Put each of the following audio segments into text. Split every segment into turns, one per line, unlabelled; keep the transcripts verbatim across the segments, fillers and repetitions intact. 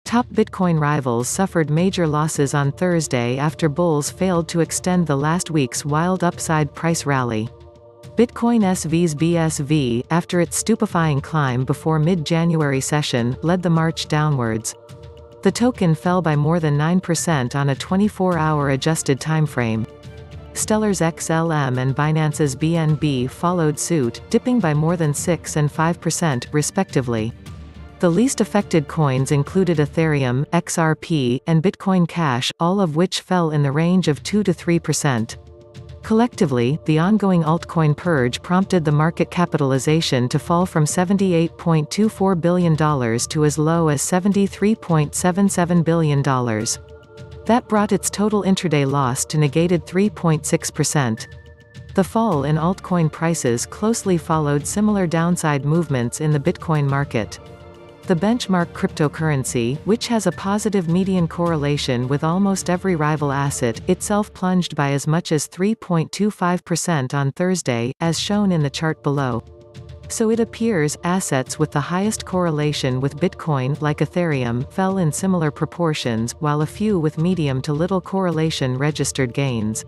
Top Bitcoin rivals suffered major losses on Thursday after bulls failed to extend the last week's wild upside price rally. Bitcoin S V's B S V, after its stupefying climb before mid-January session, led the march downwards. The token fell by more than nine percent on a twenty-four hour adjusted timeframe. Stellar's X L M and Binance's B N B followed suit, dipping by more than six and five percent, respectively. The least affected coins included Ethereum, X R P, and Bitcoin Cash, all of which fell in the range of two to three percent. Collectively, the ongoing altcoin purge prompted the market capitalization to fall from seventy-eight point two four billion dollars to as low as seventy-three point seven seven billion dollars. That brought its total intraday loss to negated three point six percent. The fall in altcoin prices closely followed similar downside movements in the Bitcoin market. The benchmark cryptocurrency, which has a positive median correlation with almost every rival asset, itself plunged by as much as three point two five percent on Thursday, as shown in the chart below. So it appears, assets with the highest correlation with Bitcoin, like Ethereum, fell in similar proportions, while a few with medium to little correlation registered gains.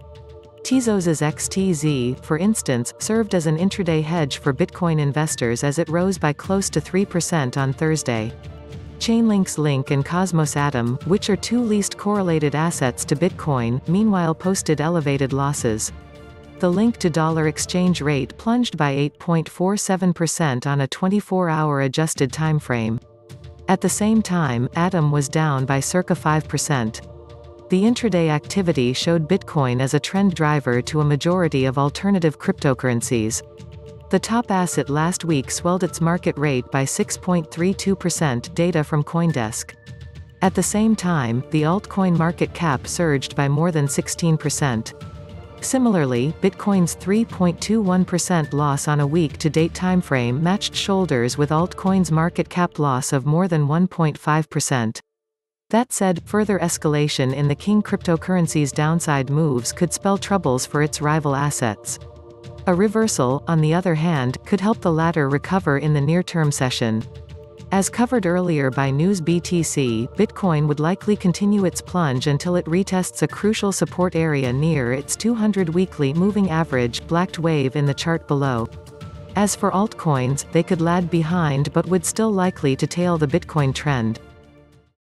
Tezos' X T Z, for instance, served as an intraday hedge for Bitcoin investors as it rose by close to three percent on Thursday. Chainlink's Link and Cosmos Atom, which are two least correlated assets to Bitcoin, meanwhile posted elevated losses. The Link to dollar exchange rate plunged by eight point four seven percent on a twenty-four hour adjusted timeframe. At the same time, Atom was down by circa five percent. The intraday activity showed Bitcoin as a trend driver to a majority of alternative cryptocurrencies. The top asset last week swelled its market rate by six point three two percent, data from Coindesk. At the same time, the altcoin market cap surged by more than sixteen percent. Similarly, Bitcoin's three point two one percent loss on a week-to-date timeframe matched shoulders with altcoin's market cap loss of more than one point five percent. That said, further escalation in the king cryptocurrency's downside moves could spell troubles for its rival assets. A reversal, on the other hand, could help the latter recover in the near-term session. As covered earlier by NewsBTC, Bitcoin would likely continue its plunge until it retests a crucial support area near its two hundred weekly moving average, blacked wave in the chart below. As for altcoins, they could lag behind but would still likely to tail the Bitcoin trend.